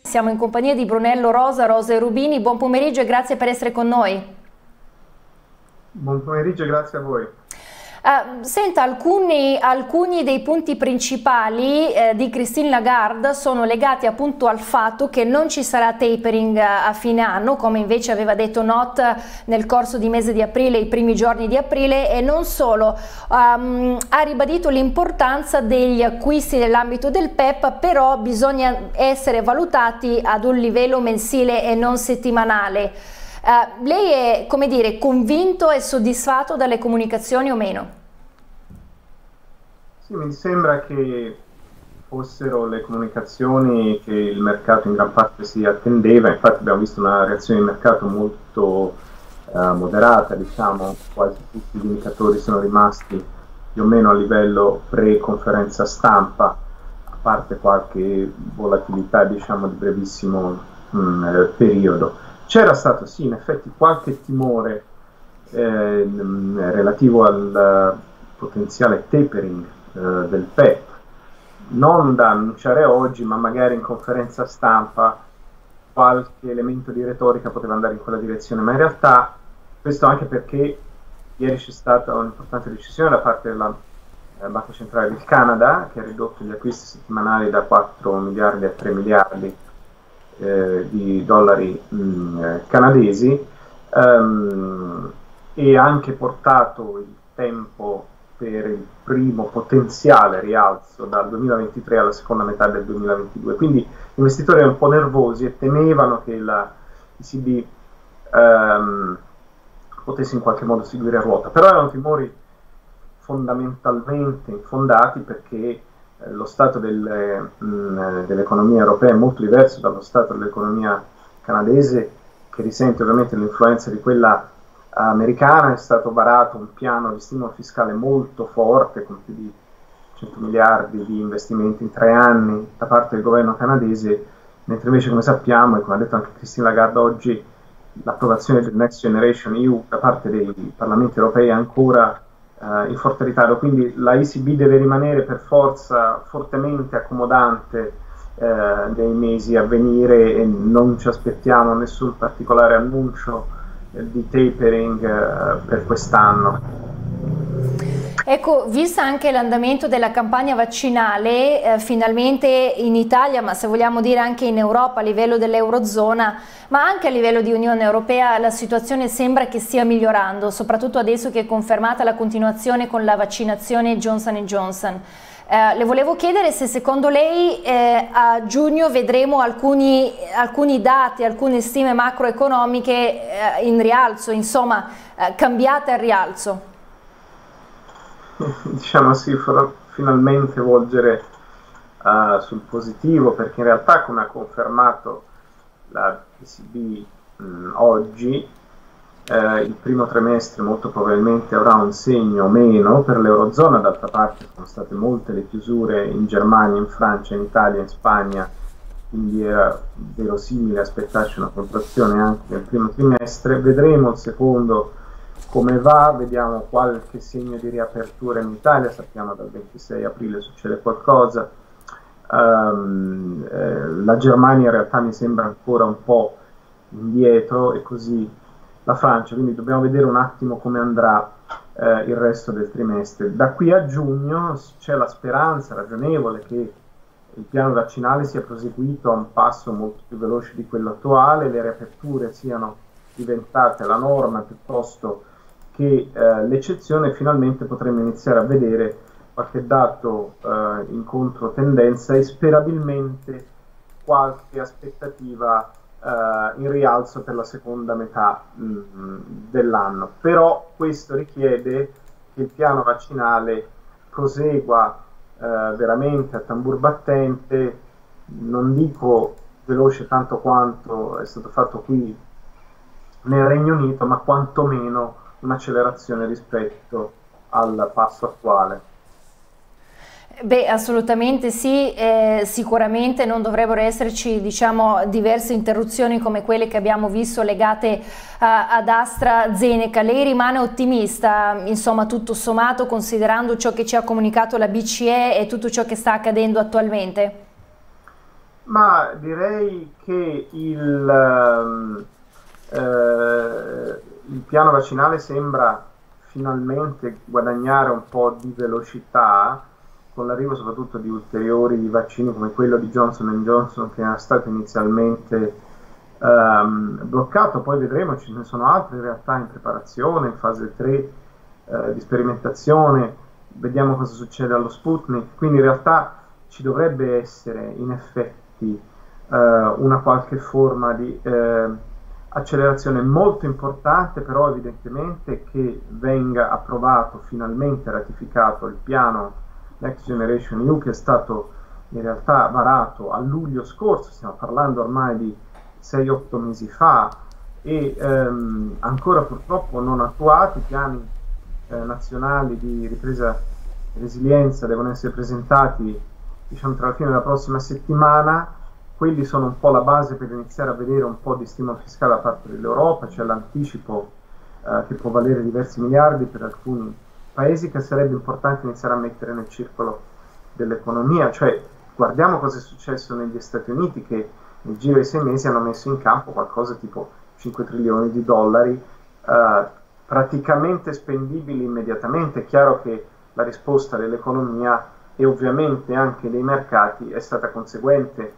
Siamo in compagnia di Brunello Rosa, Rosa e Rubini. Buon pomeriggio e grazie per essere con noi. Buon pomeriggio e grazie a voi. Senta, alcuni dei punti principali di Christine Lagarde sono legati appunto al fatto che non ci sarà tapering a fine anno, come invece aveva detto Not nel corso di mese di aprile, i primi giorni di aprile, e non solo, ha ribadito l'importanza degli acquisti nell'ambito del PEPP, però bisogna essere valutati ad un livello mensile e non settimanale. Lei è, come dire, convinto e soddisfatto dalle comunicazioni o meno? Sì, mi sembra che fossero le comunicazioni che il mercato in gran parte si attendeva. Infatti abbiamo visto una reazione di mercato molto moderata, diciamo, quasi tutti gli indicatori sono rimasti più o meno a livello pre-conferenza stampa, a parte qualche volatilità, diciamo, di brevissimo periodo. C'era stato sì, in effetti, qualche timore relativo al potenziale tapering del PEPP, non da annunciare oggi, ma magari in conferenza stampa qualche elemento di retorica poteva andare in quella direzione, ma in realtà questo anche perché ieri c'è stata un'importante decisione da parte della Banca Centrale del Canada, che ha ridotto gli acquisti settimanali da 4 miliardi a 3 miliardi di dollari canadesi, e ha anche portato il tempo per il primo potenziale rialzo dal 2023 alla seconda metà del 2022. Quindi gli investitori erano un po' nervosi e temevano che la ECB potesse in qualche modo seguire a ruota, però erano timori fondamentalmente infondati, perché lo stato dell'economia europea è molto diverso dallo stato dell'economia canadese, che risente ovviamente l'influenza di quella americana. È stato varato un piano di stimolo fiscale molto forte, con più di 100 miliardi di investimenti in 3 anni da parte del governo canadese, mentre invece, come sappiamo, e come ha detto anche Christine Lagarde oggi, l'approvazione del Next Generation EU da parte dei parlamenti europei è ancora in forte ritardo. Quindi la ECB deve rimanere per forza fortemente accomodante nei mesi a venire, e non ci aspettiamo nessun particolare annuncio di tapering per quest'anno. Ecco, vista anche l'andamento della campagna vaccinale, finalmente in Italia, ma se vogliamo dire anche in Europa, a livello dell'Eurozona, ma anche a livello di Unione Europea, la situazione sembra che stia migliorando, soprattutto adesso che è confermata la continuazione con la vaccinazione Johnson & Johnson. Le volevo chiedere se secondo lei a giugno vedremo alcuni dati, alcune stime macroeconomiche in rialzo, insomma, cambiate al rialzo. Diciamo si farà finalmente volgere sul positivo, perché in realtà, come ha confermato la ECB oggi, il primo trimestre molto probabilmente avrà un segno meno per l'Eurozona. D'altra parte sono state molte le chiusure in Germania, in Francia, in Italia, in Spagna, quindi era verosimile aspettarci una contrazione anche nel primo trimestre. Vedremo il secondo come va, vediamo qualche segno di riapertura in Italia, sappiamo dal 26 aprile succede qualcosa. La Germania in realtà mi sembra ancora un po' indietro, e così la Francia, quindi dobbiamo vedere un attimo come andrà il resto del trimestre. Da qui a giugno c'è la speranza ragionevole che il piano vaccinale sia proseguito a un passo molto più veloce di quello attuale, le riaperture siano diventate la norma piuttosto che l'eccezione. Finalmente potremo iniziare a vedere qualche dato in controtendenza e sperabilmente qualche aspettativa in rialzo per la seconda metà dell'anno. Però questo richiede che il piano vaccinale prosegua veramente a tambur battente, non dico veloce tanto quanto è stato fatto qui nel Regno Unito, ma quantomeno un'accelerazione rispetto al passo attuale. Beh, assolutamente sì, sicuramente non dovrebbero esserci, diciamo, diverse interruzioni come quelle che abbiamo visto legate ad AstraZeneca. Lei rimane ottimista, insomma, tutto sommato, considerando ciò che ci ha comunicato la BCE e tutto ciò che sta accadendo attualmente? Ma direi che il piano vaccinale sembra finalmente guadagnare un po' di velocità con l'arrivo soprattutto di ulteriori vaccini come quello di Johnson Johnson, che era stato inizialmente bloccato. Poi vedremo, ce ne sono altre in realtà in preparazione, in fase 3 di sperimentazione. Vediamo cosa succede allo Sputnik. Quindi in realtà ci dovrebbe essere in effetti una qualche forma di accelerazione molto importante, però evidentemente che venga approvato, finalmente ratificato il piano Next Generation EU, che è stato in realtà varato a luglio scorso, stiamo parlando ormai di 6-8 mesi fa, e ancora purtroppo non attuati. I piani nazionali di ripresa e resilienza devono essere presentati, diciamo, tra la fine della prossima settimana. Quelli sono un po' la base per iniziare a vedere un po' di stimolo fiscale da parte dell'Europa, c'è l'anticipo che può valere diversi miliardi per alcuni paesi, che sarebbe importante iniziare a mettere nel circolo dell'economia. Cioè, guardiamo cosa è successo negli Stati Uniti, che nel giro di 6 mesi hanno messo in campo qualcosa tipo 5 trilioni di dollari, praticamente spendibili immediatamente. È chiaro che la risposta dell'economia e ovviamente anche dei mercati è stata conseguente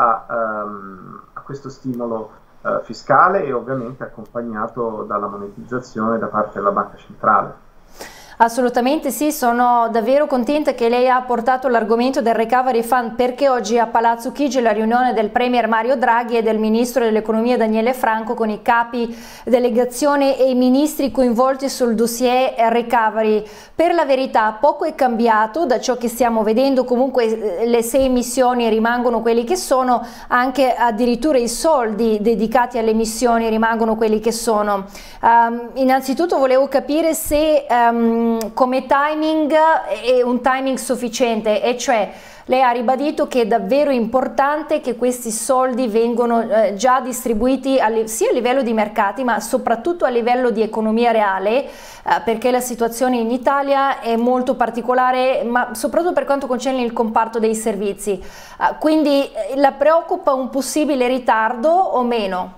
a questo stimolo fiscale, e ovviamente accompagnato dalla monetizzazione da parte della banca centrale. Assolutamente sì, sono davvero contenta che lei ha portato l'argomento del Recovery Fund, perché oggi a Palazzo Chigi la riunione del Premier Mario Draghi e del Ministro dell'Economia Daniele Franco con i capi delegazione e i ministri coinvolti sul dossier Recovery. Per la verità poco è cambiato da ciò che stiamo vedendo, comunque le 6 missioni rimangono quelli che sono, anche addirittura i soldi dedicati alle missioni rimangono quelli che sono. Innanzitutto volevo capire se come timing è un timing sufficiente, e cioè lei ha ribadito che è davvero importante che questi soldi vengono già distribuiti sia a livello di mercati ma soprattutto a livello di economia reale, perché la situazione in Italia è molto particolare, ma soprattutto per quanto concerne il comparto dei servizi. Quindi la preoccupa un possibile ritardo o meno?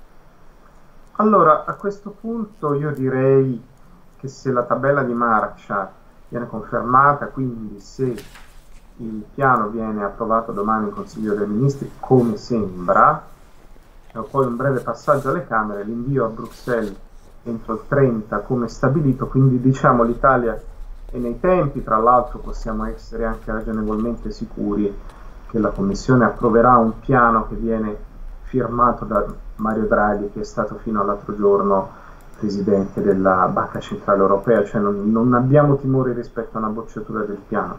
Allora, a questo punto io direi che se la tabella di marcia viene confermata, quindi se il piano viene approvato domani in Consiglio dei Ministri, come sembra, e poi un breve passaggio alle Camere, l'invio a Bruxelles entro il 30 come stabilito, quindi diciamo l'Italia è nei tempi. Tra l'altro possiamo essere anche ragionevolmente sicuri che la Commissione approverà un piano che viene firmato da Mario Draghi, che è stato fino all'altro giorno Presidente della Banca Centrale Europea, cioè non abbiamo timori rispetto a una bocciatura del piano.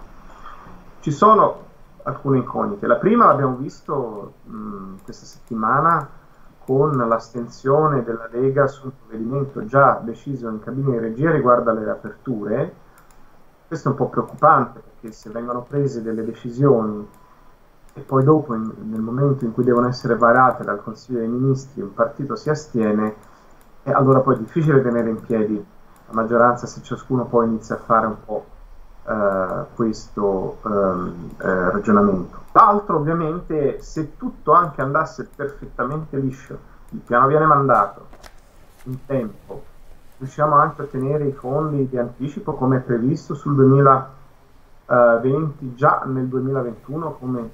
Ci sono alcune incognite. La prima l'abbiamo visto questa settimana con l'astensione della Lega sul provvedimento già deciso in cabina di regia riguardo alle riaperture. Questo è un po' preoccupante, perché se vengono prese delle decisioni e poi dopo, nel momento in cui devono essere varate dal Consiglio dei Ministri, un partito si astiene, e allora poi è difficile tenere in piedi la maggioranza se ciascuno poi inizia a fare un po' questo ragionamento. L'altro, ovviamente, se tutto anche andasse perfettamente liscio, il piano viene mandato in tempo, riusciamo anche a ottenere i fondi di anticipo come è previsto sul 2020, già nel 2021, come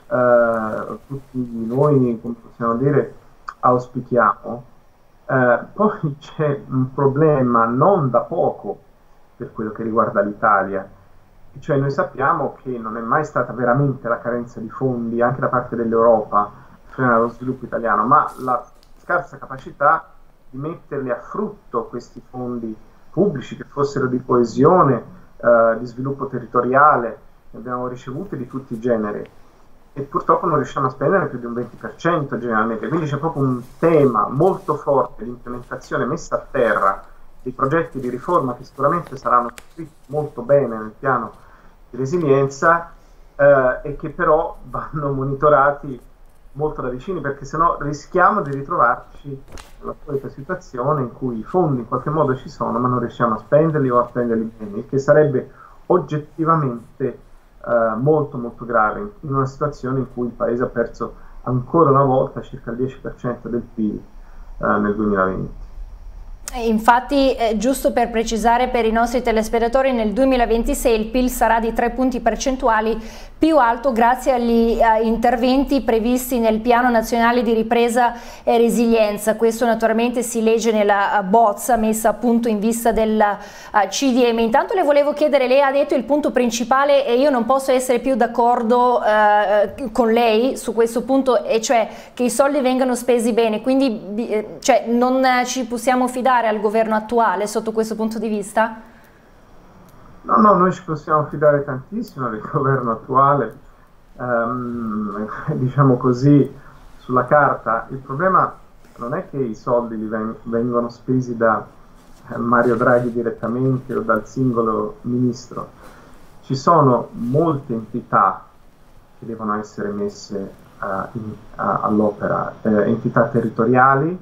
tutti noi, come possiamo dire, auspichiamo. Poi c'è un problema non da poco per quello che riguarda l'Italia, cioè noi sappiamo che non è mai stata veramente la carenza di fondi anche da parte dell'Europa a frenare lo sviluppo italiano, ma la scarsa capacità di metterli a frutto questi fondi pubblici, che fossero di coesione, di sviluppo territoriale. Ne abbiamo ricevuti di tutti i generi e purtroppo non riusciamo a spendere più di un 20% generalmente, quindi c'è proprio un tema molto forte di implementazione, messa a terra dei progetti di riforma che sicuramente saranno scritti molto bene nel piano di resilienza, e che però vanno monitorati molto da vicino, perché sennò rischiamo di ritrovarci nella solita situazione in cui i fondi in qualche modo ci sono ma non riusciamo a spenderli o a spenderli bene, il che sarebbe oggettivamente molto molto grave, in una situazione in cui il paese ha perso ancora una volta circa il 10% del PIL nel 2020. Infatti, giusto per precisare per i nostri telespettatori, nel 2026 il PIL sarà di 3 punti percentuali più alto grazie agli interventi previsti nel Piano Nazionale di Ripresa e Resilienza. Questo naturalmente si legge nella bozza messa a punto in vista del CDM. Intanto le volevo chiedere, lei ha detto il punto principale e io non posso essere più d'accordo con lei su questo punto, e cioè che i soldi vengano spesi bene, quindi cioè, non ci possiamo fidare al governo attuale sotto questo punto di vista? No, noi ci possiamo fidare tantissimo del governo attuale, diciamo così, sulla carta. Il problema non è che i soldi vengono spesi da Mario Draghi direttamente o dal singolo ministro. Ci sono molte entità che devono essere messe all'opera, entità territoriali,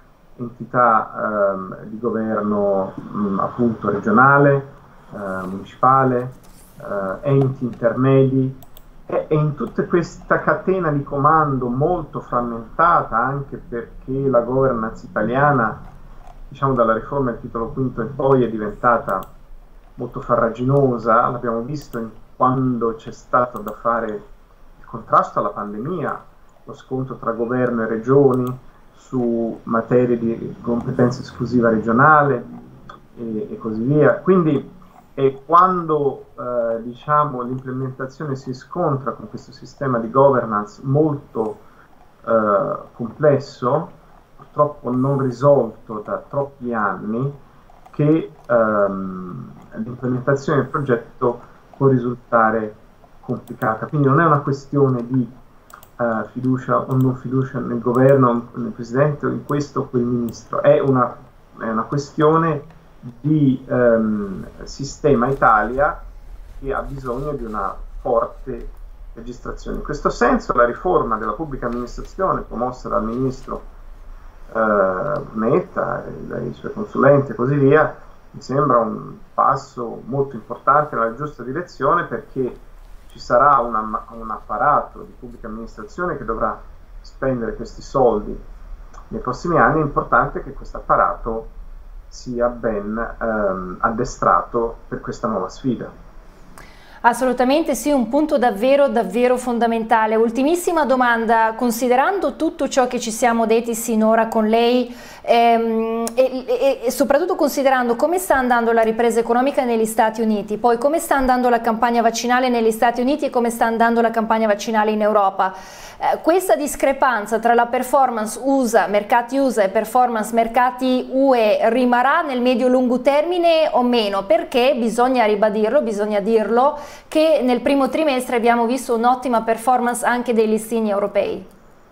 entità di governo appunto regionale, municipale, enti intermedi, e in tutta questa catena di comando molto frammentata, anche perché la governance italiana, diciamo dalla riforma del titolo quinto in poi, è diventata molto farraginosa. L'abbiamo visto quando c'è stato da fare il contrasto alla pandemia, lo scontro tra governo e regioni su materie di competenza esclusiva regionale e così via. Quindi quando diciamo, l'implementazione si scontra con questo sistema di governance molto complesso, purtroppo non risolto da troppi anni, che l'implementazione del progetto può risultare complicata. Quindi non è una questione di fiducia o non fiducia nel governo, nel presidente o in questo o quel ministro, è una questione di sistema Italia che ha bisogno di una forte registrazione. In questo senso la riforma della pubblica amministrazione promossa dal ministro Brunetta e dai suoi consulenti e così via mi sembra un passo molto importante nella giusta direzione, perché ci sarà un apparato di pubblica amministrazione che dovrà spendere questi soldi nei prossimi anni. È importante che questo apparato sia ben addestrato per questa nuova sfida. Assolutamente sì, un punto davvero fondamentale. Ultimissima domanda: considerando tutto ciò che ci siamo detti sinora con lei e soprattutto considerando come sta andando la ripresa economica negli Stati Uniti, poi come sta andando la campagna vaccinale negli Stati Uniti e come sta andando la campagna vaccinale in Europa, questa discrepanza tra la performance USA, mercati USA e performance mercati UE rimarrà nel medio-lungo termine o meno? Perché bisogna ribadirlo, bisogna dirlo, che nel primo trimestre abbiamo visto un'ottima performance anche dei listini europei.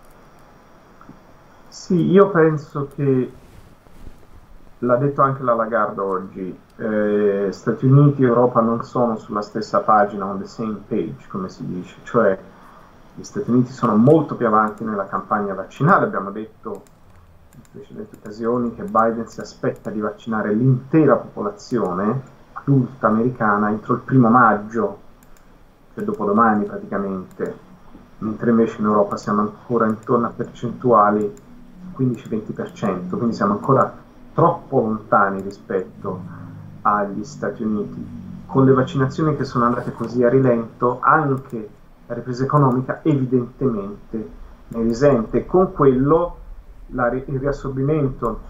Sì, io penso che, l'ha detto anche la Lagarde oggi, Stati Uniti e Europa non sono sulla stessa pagina, on the same page, come si dice, cioè gli Stati Uniti sono molto più avanti nella campagna vaccinale. Abbiamo detto in precedenti occasioni che Biden si aspetta di vaccinare l'intera popolazione adulta americana entro il 1° maggio, cioè dopodomani praticamente, mentre invece in Europa siamo ancora intorno a percentuali 15-20%, quindi siamo ancora troppo lontani rispetto agli Stati Uniti. Con le vaccinazioni che sono andate così a rilento, anche la ripresa economica evidentemente ne risente. Con quello il riassorbimento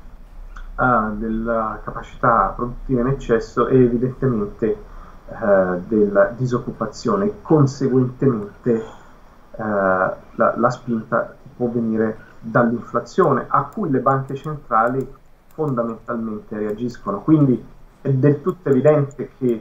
della capacità produttiva in eccesso e evidentemente della disoccupazione, e conseguentemente la spinta può venire dall'inflazione, a cui le banche centrali fondamentalmente reagiscono. Quindi è del tutto evidente che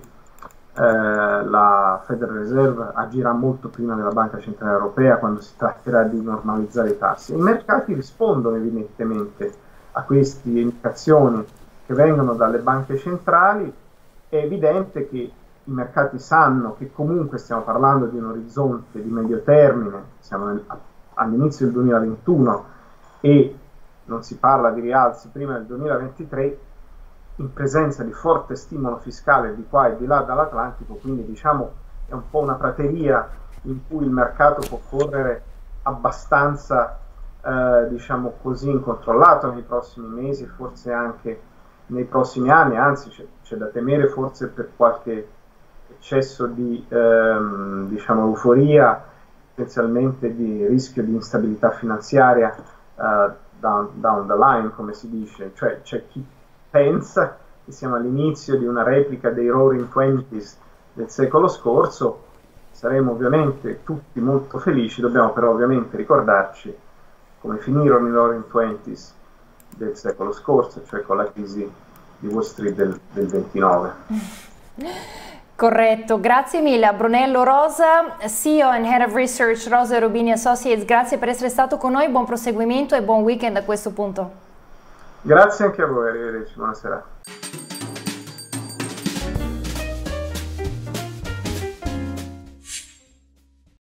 la Federal Reserve agirà molto prima della Banca Centrale Europea quando si tratterà di normalizzare i tassi. I mercati rispondono evidentemente a queste indicazioni che vengono dalle banche centrali. È evidente che i mercati sanno che comunque stiamo parlando di un orizzonte di medio termine, siamo all'inizio del 2021 e non si parla di rialzi prima del 2023, in presenza di forte stimolo fiscale di qua e di là dall'Atlantico. Quindi diciamo è un po' una prateria in cui il mercato può correre abbastanza, diciamo così, incontrollato nei prossimi mesi, forse anche nei prossimi anni, anzi c'è da temere forse per qualche eccesso di diciamo, euforia, potenzialmente di rischio di instabilità finanziaria down the line, come si dice, cioè c'è chi pensa che siamo all'inizio di una replica dei Roaring Twenties del secolo scorso. Saremo ovviamente tutti molto felici, dobbiamo però ovviamente ricordarci come finirono i Roaring Twenties del secolo scorso, cioè con la crisi di Wall Street del 29. Corretto, grazie mille a Brunello Rosa, CEO and Head of Research Rosa Rubini Associates, grazie per essere stato con noi, buon proseguimento e buon weekend a questo punto. Grazie anche a voi, arrivederci, buonasera.